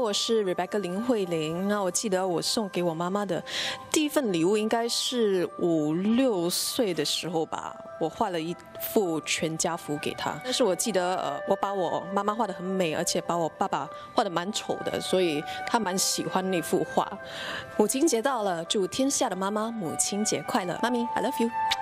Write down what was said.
我是 Rebecca 林慧玲。那我记得我送给我妈妈的第一份礼物应该是5、6岁的时候吧，我画了一幅全家福给她。但是我记得我把我妈妈画得很美，而且把我爸爸画得蛮丑的，所以她蛮喜欢那幅画。母亲节到了，祝天下的妈妈母亲节快乐，妈咪 I love you。